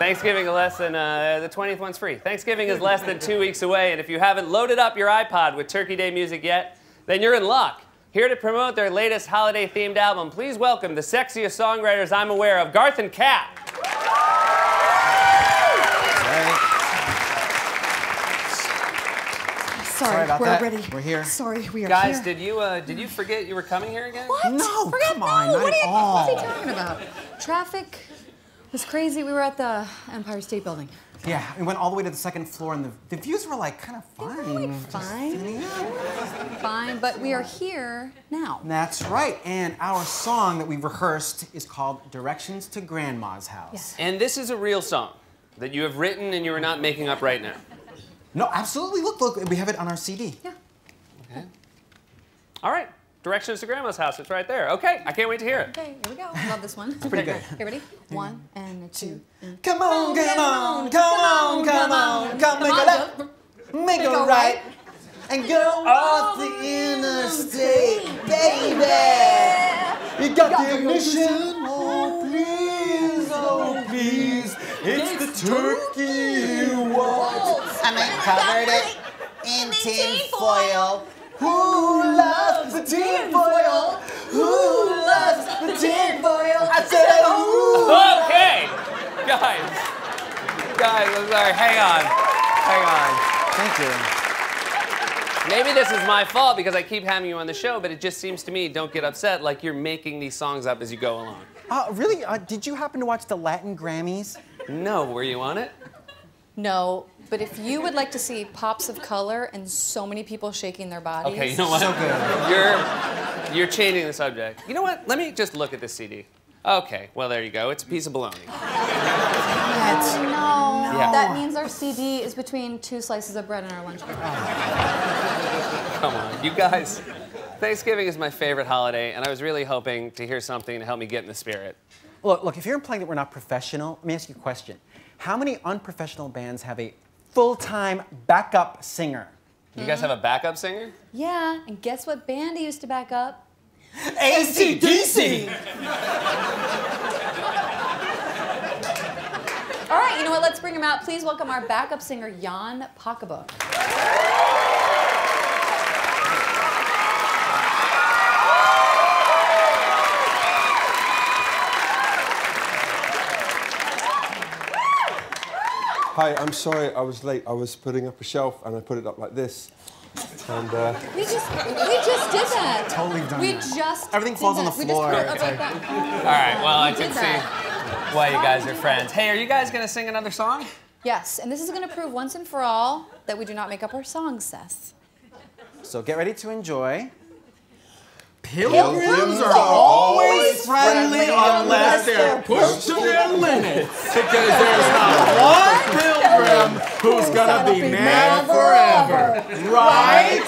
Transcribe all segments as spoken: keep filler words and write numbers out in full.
Thanksgiving is less than, uh, the twentieth one's free. Thanksgiving is less than two weeks away, and if you haven't loaded up your iPod with Turkey Day music yet, then you're in luck. Here to promote their latest holiday-themed album, please welcome the sexiest songwriters I'm aware of, Garth and Kat. Sorry, Sorry about we're that. ready. We're here. Sorry, we are Guys, here. did you, uh, did you forget you were coming here again? What? No, Forget, come on, no. not what at are you, all. What's he talking about? Traffic was crazy. We were at the Empire State Building. Yeah, we went all the way to the second floor, and the, the views were like kind of fine. Fine. Fine, but we are here now. That's right, and our song that we rehearsed is called Directions to Grandma's House. Yes. And this is a real song that you have written and you are not making up right now. No, absolutely. Look, look, we have it on our C D. Yeah. Okay. All right. Directions to Grandma's House. It's right there. Okay. I can't wait to hear it. Okay, here we go. Love this one. It's pretty good. Okay, ready? One and a two. And Come on, come on, come on, come on, come make a left, make a right, and go off the interstate, baby. You got the ignition, oh please, oh please, it's the turkey waltz. And I covered it in tin foil. Who loves the tin foil? Who loves the tin foil? I said, ooh. Okay. Guys. Guys, I'm sorry. Hang on. Hang on. Thank you. Maybe this is my fault because I keep having you on the show, but it just seems to me, don't get upset, like you're making these songs up as you go along. Uh, really? Uh, did you happen to watch the Latin Grammys? No. Were you on it? No, but if you would like to see pops of color and so many people shaking their bodies. Okay, you know what? So good. You're, you're changing the subject. You know what? Let me just look at this C D. Okay, well, there you go. It's a piece of bologna. No, Yeah. that means our C D is between two slices of bread in our lunch break. Come on, you guys. Thanksgiving is my favorite holiday, and I was really hoping to hear something to help me get in the spirit. Look, look, if you're implying that we're not professional, let me ask you a question. How many unprofessional bands have a full-time backup singer? You guys have a backup singer? Yeah, and guess what band he used to back up? A C D C! All right, you know what? Let's bring him out. Please welcome our backup singer, Jan Pocketbook. Hi, I'm sorry I was late. I was putting up a shelf and I put it up like this. And uh... We just, we just did that. Totally done We that. just Everything did falls on that. the We just floor. put it up It's like like- that. All right, well, I We can did see that. why you guys are friends. Hey, are you guys gonna sing another song? Yes, and this is going to prove once and for all that we do not make up our songs, Seth. So get ready to enjoy. Pilgrims are always friendly unless they're pushed to their limits. Because there's not one pilgrim who's gonna be mad forever. Right?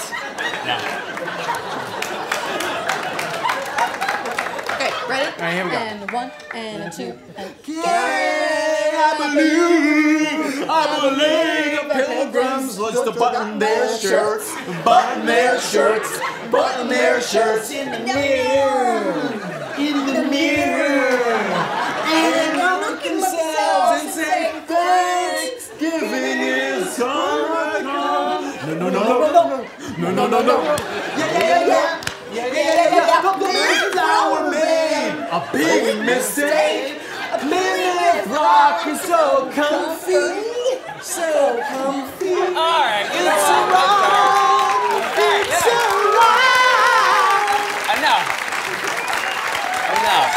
Okay, ready? All right, here we go. And one, and a two, and I believe, I believe the pilgrims was to button their shirts, button their shirts, button their shirts in the mirror, in the mirror, and look themselves and say, Thanksgiving is gonna come. No, no, no, no, no, no, no, no, no. Yeah, yeah, yeah, yeah, yeah, yeah, yeah. The Mayflower made a big mistake. Plymouth Rock is so comfy, so comfy. All right, you know It's what? alright, it's alright. Enough. Enough.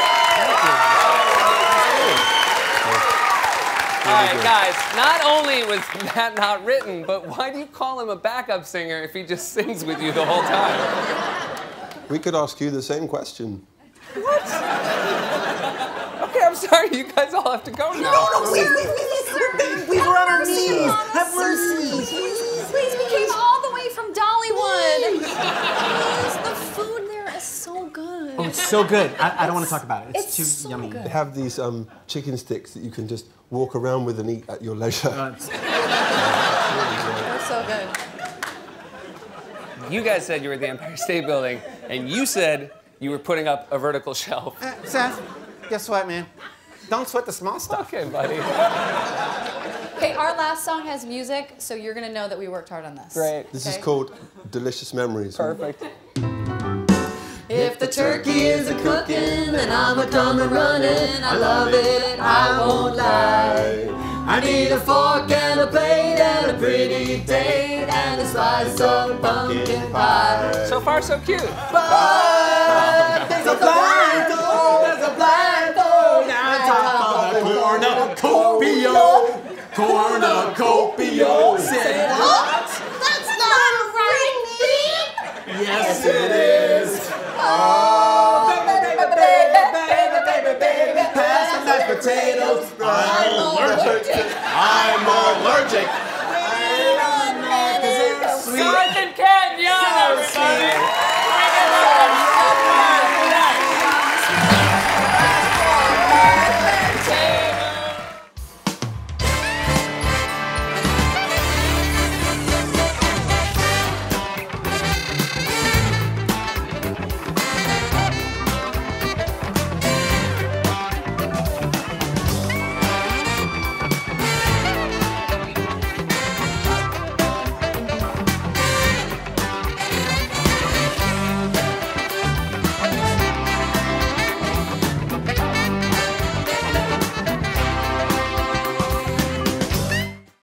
All right, guys, not only was that not written, but why do you call him a backup singer if he just sings with you the whole time? we could ask you the same question. What? Okay, I'm sorry, you guys all have to go now. No, no, please, please, please, please, please, we're on our knees. Have mercy. Please, please, we came all the way from Dollywood. Please, the food there is so good. Oh, it's so good. I, I don't want to talk about it. It's, It's too so yummy. good. They have these um, chicken sticks that you can just walk around with and eat at your leisure. Uh, it's- They're so good. You guys said you were at the Empire State Building, and you said you were putting up a vertical shelf. Uh, Seth, guess what, man? Don't sweat the small stuff. Okay, buddy. Okay, our last song has music, so you're gonna know that we worked hard on this. Great. This Okay. is called Delicious Memories. Perfect. If the turkey is a cooking, then I'ma come a running. I love it, I won't lie. I need a fork and a plate and a pretty date and a slice of pumpkin pie. So far, so cute. But there's a blindfold, there's a blindfold on top of the cornucopia. Cornucopia. Say what? That's not right. Yes, it is. Oh, baby, baby, baby, baby, baby, baby, pass the mashed potatoes. I'm allergic. I'm allergic.